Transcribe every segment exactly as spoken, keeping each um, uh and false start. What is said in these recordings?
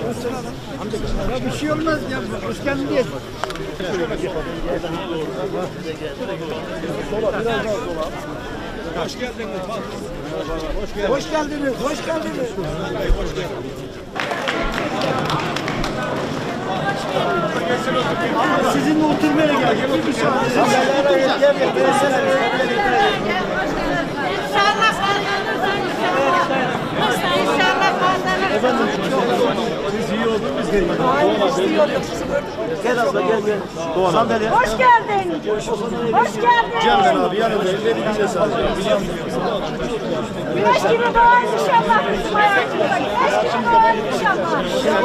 Ya bir şey olmaz ya. Hoş geldin diye. Hoş geldiniz. Hoş geldiniz. Hoş geldiniz. Sizinle oturmaya geldim. İnşallah efendim, siz iyi oldunuz, biz gelin. Biz iyi olduk, sizi gördük. Gel abla, gel gel. Sandalye. Hoş geldin. Hoş geldin. Cemil abi yanında, elleri bize sadece. Güneş gibi doğar inşallah bizim hayatımızda. Güneş gibi doğar inşallah.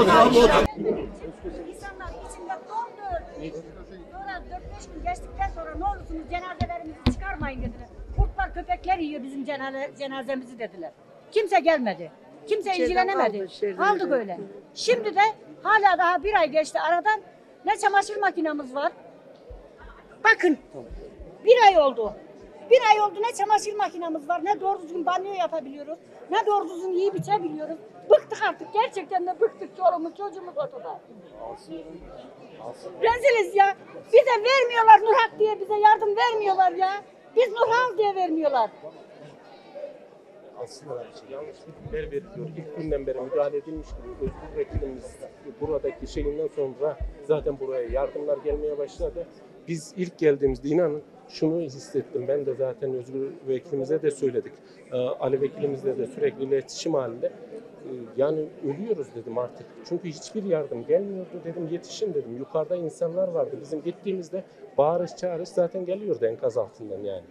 İnsanlar içinde dondu. Sonra dört beş gün geçtikten sonra ne olursunuz cenazelerimizi çıkarmayın dediler. Kurtlar köpekler yiyor bizim cenaze, cenazemizi dediler. Kimse gelmedi. Kimse ilgilenemedi. Kaldık öyle. Şimdi de hala daha bir ay geçti aradan ne çamaşır makinamız var. Bakın bir ay oldu. Bir ay oldu ne çamaşır makinamız var, ne doğru düzgün banyo yapabiliyoruz, ne doğru düzgün yiyip içebiliyoruz. Bıktık artık, gerçekten de bıktık, çoluğumuz çocuğumuz ortada. Reziliz ya. Bize vermiyorlar Nurhak diye, bize yardım vermiyorlar ya. Biz Nurhak diye vermiyorlar. Aslında yanlış bilgiler veriliyor. İlk günden beri müdahale edilmiş gibi Özgür Vekilimiz buradaki şeyinden sonra zaten buraya yardımlar gelmeye başladı. Biz ilk geldiğimizde inanın şunu hissettim. Ben de zaten Özgür Vekilimize de söyledik. Ali Vekilimizle de sürekli iletişim halinde. Yani ölüyoruz dedim artık. Çünkü hiçbir yardım gelmiyordu dedim. Yetişin dedim. Yukarıda insanlar vardı. Bizim gittiğimizde bağırış çağırış zaten geliyordu enkaz altından yani.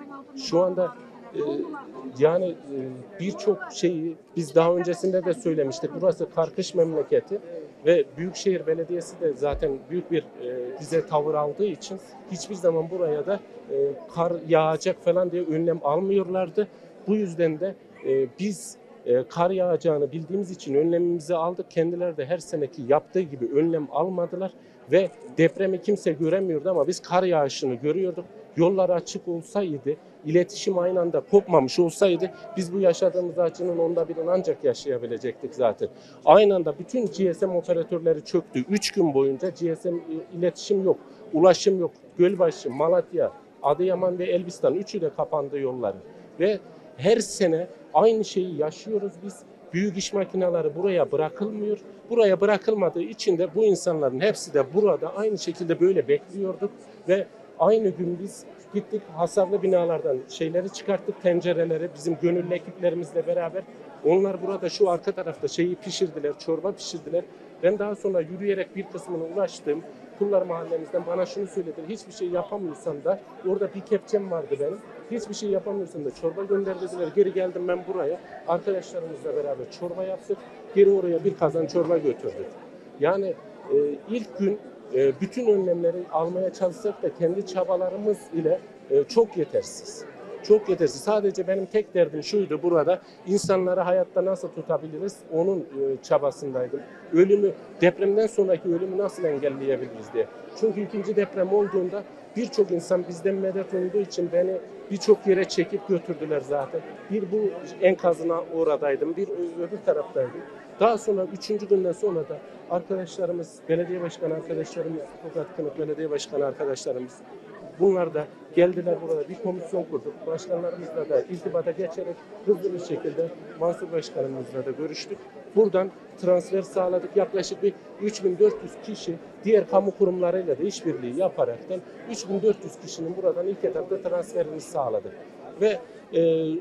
Şu anda e, yani e, birçok şeyi biz daha öncesinde de söylemiştik. Burası Karkış memleketi ve Büyükşehir Belediyesi de zaten büyük bir e, bize tavır aldığı için hiçbir zaman buraya da e, kar yağacak falan diye önlem almıyorlardı. Bu yüzden de e, biz kar yağacağını bildiğimiz için önlemimizi aldık. Kendileri de her seneki yaptığı gibi önlem almadılar ve depremi kimse göremiyordu ama biz kar yağışını görüyorduk. Yollar açık olsaydı, iletişim aynı anda kopmamış olsaydı biz bu yaşadığımız acının onda birini ancak yaşayabilecektik zaten. Aynı anda bütün G S M operatörleri çöktü. Üç gün boyunca G S M iletişim yok, ulaşım yok. Gölbaşı, Malatya, Adıyaman ve Elbistan üçü de kapandı yolları ve her sene aynı şeyi yaşıyoruz biz. Büyük iş makineleri buraya bırakılmıyor. Buraya bırakılmadığı için de bu insanların hepsi de burada aynı şekilde böyle bekliyorduk. Ve aynı gün biz gittik hasarlı binalardan şeyleri çıkarttık, tencereleri bizim gönüllü ekiplerimizle beraber. Onlar burada şu arka tarafta şeyi pişirdiler, çorba pişirdiler. Ben daha sonra yürüyerek bir kısmına ulaştım. Kullar mahallemizden bana şunu söylediler, hiçbir şey yapamıyorsam da orada bir kepçem vardı benim. Hiçbir şey yapamıyorsam da çorba gönder dediler. Geri geldim ben buraya. Arkadaşlarımızla beraber çorba yaptık. Geri oraya bir kazan çorba götürdük. Yani e, ilk gün e, bütün önlemleri almaya çalışsak da kendi çabalarımız ile e, çok yetersiz. Çok yetersiz. Sadece benim tek derdim şuydu burada. İnsanları hayatta nasıl tutabiliriz? Onun e, çabasındaydım. Ölümü, depremden sonraki ölümü nasıl engelleyebiliriz diye. Çünkü ikinci deprem olduğunda birçok insan bizden medet umduğu için beni birçok yere çekip götürdüler zaten. Bir bu enkazına oradaydım, bir öbür taraftaydım. Daha sonra üçüncü günden sonra da arkadaşlarımız, belediye başkanı arkadaşlarımız, Tokat Kınık belediye başkanı arkadaşlarımız bunlar da geldiler burada bir komisyon kurduk. Başkanlarımızla da irtibata geçerek hızlı bir şekilde Mansur Başkanımızla da görüştük. Buradan transfer sağladık. Yaklaşık bir üç bin dört yüz kişi diğer kamu kurumlarıyla da işbirliği yaparaktan üç bin dört yüz kişinin buradan ilk etapta transferini sağladık. Ve e,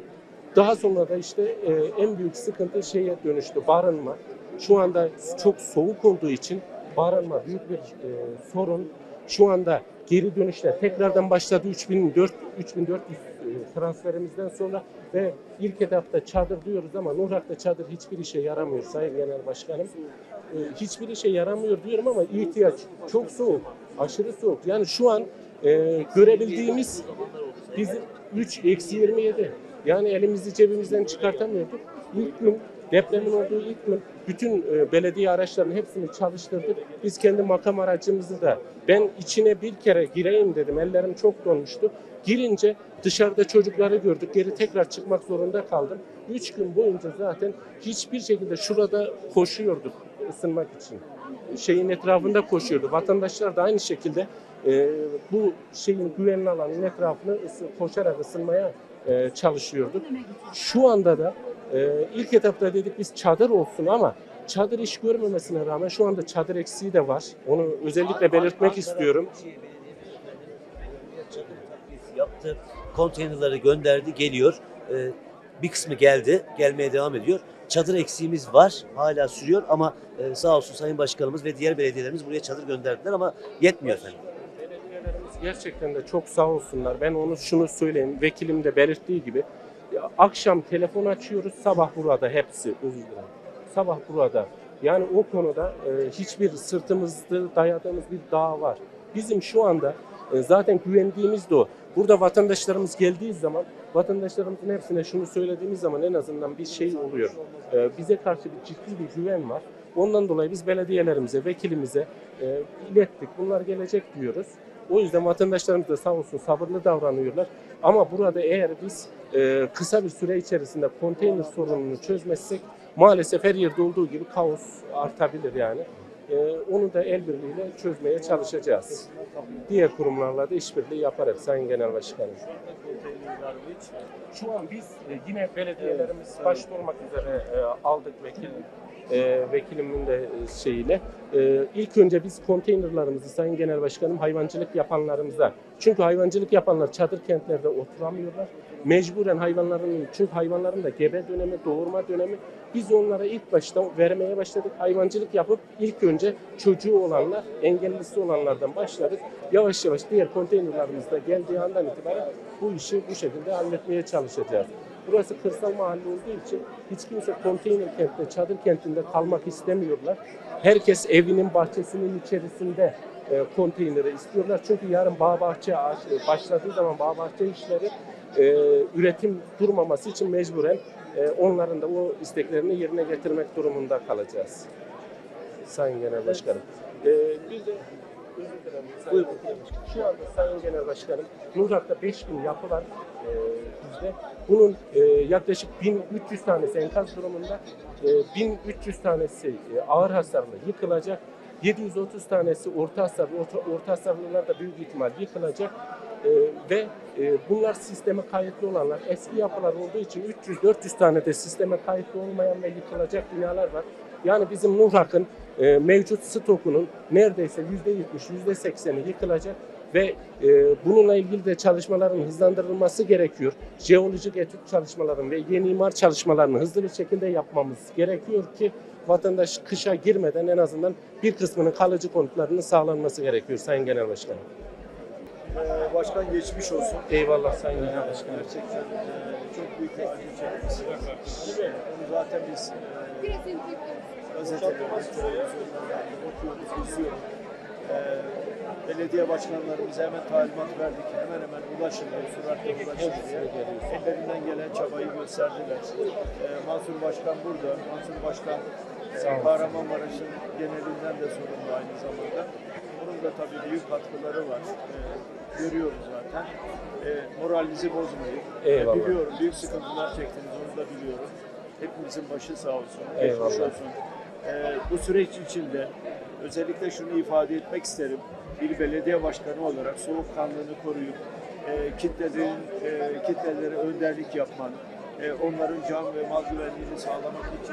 daha sonra da işte e, en büyük sıkıntı şeye dönüştü, barınma. Şu anda çok soğuk olduğu için barınma büyük bir e, sorun. Şu anda geri dönüşler tekrardan başladı üç bin dört yüz transferimizden sonra ve ilk etapta çadır diyoruz ama Nurhak'ta çadır hiçbir işe yaramıyor Sayın Genel Başkanım. Ee, hiçbir işe yaramıyor diyorum ama ihtiyaç çok soğuk, aşırı soğuk. Yani şu an e, görebildiğimiz bizim üç eksi yirmi yedi. Yani elimizi cebimizden çıkartamıyorduk. İlk gün depremin olduğu ilk gün bütün e, belediye araçlarının hepsini çalıştırdık. Biz kendi makam aracımızı da ben içine bir kere gireyim dedim. Ellerim çok donmuştu. Girince dışarıda çocukları gördük. Geri tekrar çıkmak zorunda kaldım. Üç gün boyunca zaten hiçbir şekilde şurada koşuyorduk. ısınmak için şeyin etrafında koşuyordu. Vatandaşlar da aynı şekilde e, bu şeyin güvenli alanın etrafını ısı, koşarak ısınmaya e, çalışıyorduk. Şu anda da e, ilk etapta dedik biz çadır olsun ama çadır iş görmemesine rağmen şu anda çadır eksiği de var. Onu özellikle belirtmek istiyorum. Yaptı, konteynerları gönderdi, geliyor. Ee, bir kısmı geldi, gelmeye devam ediyor. Çadır eksiğimiz var, hala sürüyor ama e, sağ olsun Sayın Başkanımız ve diğer belediyelerimiz buraya çadır gönderdiler ama yetmiyor efendim. Belediyelerimiz gerçekten de çok sağ olsunlar. Ben onu şunu söyleyeyim, vekilim de belirttiği gibi ya, akşam telefon açıyoruz, sabah burada hepsi, özür dilerim. Sabah burada. Yani o konuda e, hiçbir sırtımızda dayadığımız bir dağ var. Bizim şu anda e, zaten güvendiğimiz de o. Burada vatandaşlarımız geldiği zaman, vatandaşlarımızın hepsine şunu söylediğimiz zaman en azından bir şey oluyor. E, bize karşı bir ciddi bir güven var. Ondan dolayı biz belediyelerimize, vekilimize e, ilettik. Bunlar gelecek diyoruz. O yüzden vatandaşlarımız da sağ olsun sabırlı davranıyorlar. Ama burada eğer biz e, kısa bir süre içerisinde konteyner sorununu çözmezsek maalesef her yerde olduğu gibi kaos artabilir yani. Ee, onu da el birliğiyle çözmeye çalışacağız. Diğer kurumlarla da işbirliği yaparak Sayın Genel Başkanım. Şu an biz e, yine belediyelerimiz başta olmak üzere e, aldık vekil e, vekilimin de e, şeyiyle. E, ilk önce biz konteynerlarımızı Sayın Genel Başkanım hayvancılık yapanlarımıza, çünkü hayvancılık yapanlar çadır kentlerde oturamıyorlar. Mecburen hayvanların, çünkü hayvanların da gebe dönemi, doğurma dönemi. Biz onlara ilk başta vermeye başladık. Hayvancılık yapıp ilk önce çocuğu olanlar, engellisi olanlardan başladık. Yavaş yavaş diğer konteynerlarımızda geldiği andan itibaren bu işi bu şekilde halletmeye çalışacağız. Burası kırsal mahalle olduğu için hiç kimse konteyner kentte, çadır kentinde kalmak istemiyorlar. Herkes evinin bahçesinin içerisinde e, konteyneri istiyorlar. Çünkü yarın bağ bahçe başladığı zaman bağ bahçe işleri e, üretim durmaması için mecburen e, onların da o isteklerini yerine getirmek durumunda kalacağız. Sayın Genel Başkanım. E, bir de özür dilerim. Buyurun. Şu anda Sayın Genel Başkanım, Nurhak'ta beş bin yapı var e, bizde. Bunun e, yaklaşık bin üç yüz tanesi enkaz durumunda, e, bin üç yüz tanesi e, ağır hasarlı yıkılacak. yedi yüz otuz tanesi orta hasarlı, orta, orta hasarlılar da büyük ihtimal yıkılacak. E, ve e, bunlar sisteme kayıtlı olanlar, eski yapılar olduğu için üç yüz dört yüz tane de sisteme kayıtlı olmayan ve yıkılacak binalar var. Yani bizim Nurhak'ın e, mevcut stokunun neredeyse yüzde yetmiş, yüzde sekseni yıkılacak ve e, bununla ilgili de çalışmaların hızlandırılması gerekiyor. Jeolojik etüt çalışmaların ve yeni imar çalışmalarını hızlı bir şekilde yapmamız gerekiyor ki vatandaş kışa girmeden en azından bir kısmının kalıcı konutlarının sağlanması gerekiyor Sayın Genel Başkanım. Ee, Başkan geçmiş olsun. Eyvallah Sayın Genel Başkanım. Gerçekten e, çok büyük bir acı çekmişsiniz. Bunu zaten biz e, gazetelerde, televizyonlarda okuyoruz, izliyoruz. E, belediye başkanlarımıza hemen talimat verdik. Hemen hemen ulaşın diye, süratle ulaşın diye. Ellerinden gelen çabayı gösterdiler. E, Mansur Başkan burada. Mansur Başkan Kahramanmaraş'ın genelinden de sorumlu aynı zamanda. Bunun da tabii büyük katkıları var. E, görüyoruz zaten. E, moralinizi bozmayın. E, biliyorum büyük sıkıntılar çektiniz, onu da biliyorum. Hepimizin başı sağ olsun. Eyvallah. Geçmiş olsun. E, bu süreç içinde özellikle şunu ifade etmek isterim. Bir belediye başkanı olarak soğukkanlılığını koruyup e, kitlelerin, e, kitlelere önderlik yapman, e, onların can ve mal güvenliğini sağlamak için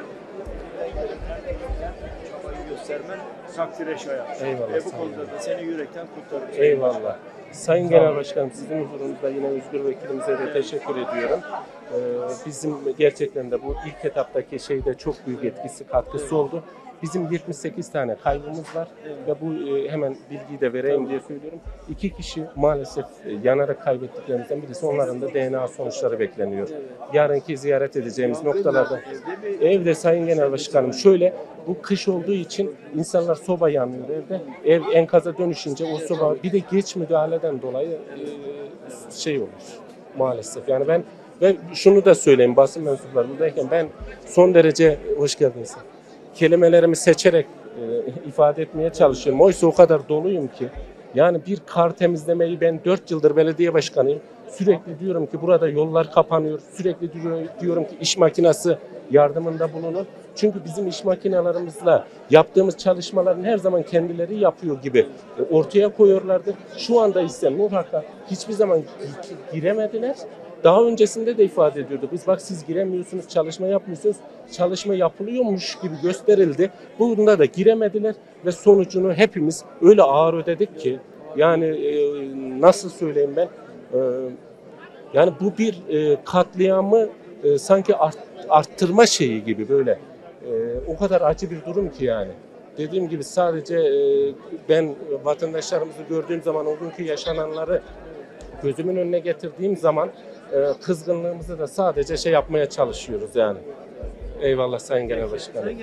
çabayı göstermen takdire şayan. Eyvallah, E, bu sağ konuda da seni yürekten kutlarım. Eyvallah. Sayın Genel Başkanım, sizin huzurunuzda yine Özgür Vekilimize de teşekkür ediyorum. Ee, bizim gerçekten de bu ilk etaptaki şeyde çok büyük etkisi, katkısı oldu. Bizim yetmiş sekiz tane kaybımız var ve bu e, hemen bilgiyi de vereyim diye söylüyorum. İki kişi maalesef e, yanarak kaybettiklerimizden birisi, onların da D N A sonuçları bekleniyor. Yarınki ziyaret edeceğimiz noktalarda. Evde Sayın Genel Başkanım şöyle, bu kış olduğu için insanlar soba yanıyor evde. Ev enkaza dönüşünce o soba bir de geç müdahaleden dolayı e, şey olur maalesef. Yani ben ve şunu da söyleyeyim basın mensupları buradayken, ben son derece hoş geldiniz. Kelimelerimi seçerek e, ifade etmeye çalışıyorum. Oysa o kadar doluyum ki. Yani bir kar temizlemeyi ben dört yıldır belediye başkanıyım. Sürekli diyorum ki burada yollar kapanıyor. Sürekli diyorum ki iş makinesi yardımında bulunun. Çünkü bizim iş makinalarımızla yaptığımız çalışmaların her zaman kendileri yapıyor gibi ortaya koyuyorlardı. Şu anda ise muhakkak hiçbir zaman giremediler. Daha öncesinde de ifade ediyordu. Biz bak siz giremiyorsunuz, çalışma yapmıyorsunuz. Çalışma yapılıyormuş gibi gösterildi. Bunda da giremediler ve sonucunu hepimiz öyle ağır ödedik ki yani e, nasıl söyleyeyim ben e, yani bu bir e, katliamı e, sanki art, arttırma şeyi gibi böyle e, o kadar acı bir durum ki yani. Dediğim gibi sadece e, ben vatandaşlarımızı gördüğüm zaman o günkü yaşananları gözümün önüne getirdiğim zaman e, kızgınlığımızı da sadece şey yapmaya çalışıyoruz yani. Eyvallah Sayın Genel Başkanım.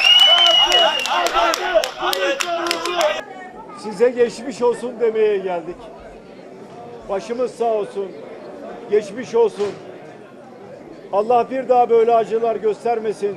Size geçmiş olsun demeye geldik. Başımız sağ olsun. Geçmiş olsun. Allah bir daha böyle acılar göstermesin.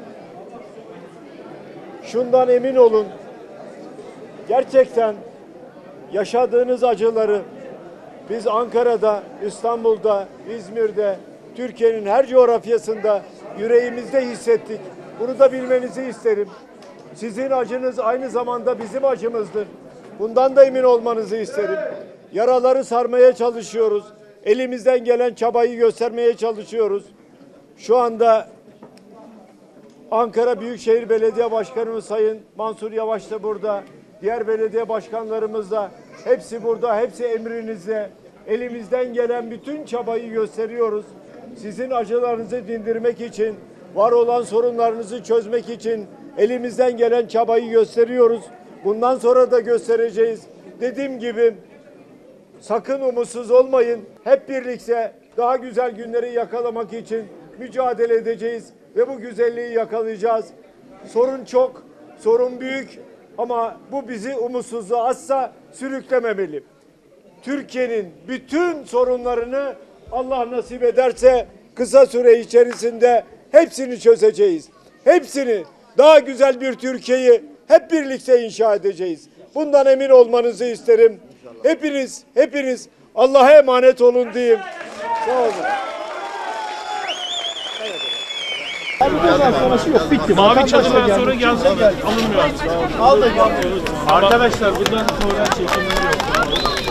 Şundan emin olun. Gerçekten yaşadığınız acıları biz Ankara'da, İstanbul'da, İzmir'de, Türkiye'nin her coğrafyasında yüreğimizde hissettik. Bunu da bilmenizi isterim. Sizin acınız aynı zamanda bizim acımızdır. Bundan da emin olmanızı isterim. Yaraları sarmaya çalışıyoruz. Elimizden gelen çabayı göstermeye çalışıyoruz. Şu anda Ankara Büyükşehir Belediye Başkanımız Sayın Mansur Yavaş da burada. Diğer belediye başkanlarımız da hepsi burada, hepsi emrinizde. Elimizden gelen bütün çabayı gösteriyoruz. Sizin acılarınızı dindirmek için, var olan sorunlarınızı çözmek için elimizden gelen çabayı gösteriyoruz. Bundan sonra da göstereceğiz. Dediğim gibi sakın umutsuz olmayın. Hep birlikte daha güzel günleri yakalamak için mücadele edeceğiz ve bu güzelliği yakalayacağız. Sorun çok, sorun büyük ama bu bizi umutsuzluğa asla sürüklememeli. Türkiye'nin bütün sorunlarını Allah nasip ederse kısa süre içerisinde hepsini çözeceğiz. Hepsini, daha güzel bir Türkiye'yi hep birlikte inşa edeceğiz. Bundan emin olmanızı isterim. Hepiniz, hepiniz Allah'a emanet olun diyeyim. Sağ olun. Mavi çadırdan sonra gelse alınmıyor artık. Aldık. Arkadaşlar bundan sonra çekimleri yok.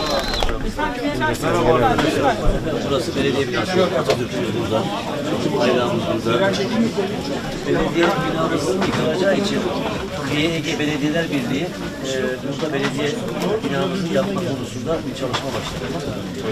Burası belediye binası. Atatürk burada. Bayrağımız burada. Belediye binamız yıkılacağı için Kıyı Ege Belediyeler Birliği e, burada belediye binamızı yapma konusunda bir çalışma başladı.